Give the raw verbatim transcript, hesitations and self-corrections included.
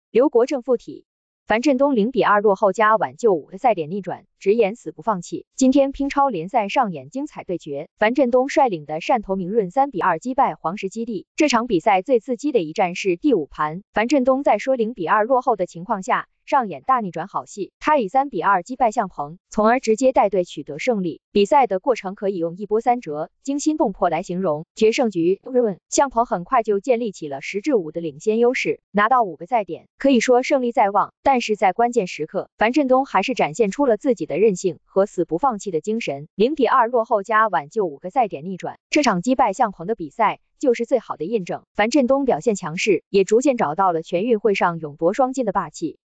刘国正附体。樊振东零比二落后加挽救五个赛点逆转，直言死不放弃。今天乒超联赛上演精彩对决，樊振东率领的汕头明润三比二击败黄石基地。这场比赛最刺激的一战是第五盘，樊振东在说零比二落后的情况下，上演大逆转好戏，他以三比二击败向鹏，从而直接带队取得胜利。比赛的过程可以用一波三折、惊心动魄来形容。决胜局，向鹏很快就建立起了十至五的领先优势，拿到五个赛点，可以说胜利在望。但是在关键时刻，樊振东还是展现出了自己的韧性和死不放弃的精神，零比二落后加挽救五个赛点逆转。这场击败向鹏的比赛就是最好的印证，樊振东表现强势，也逐渐找到了全运会上勇夺双金的霸气。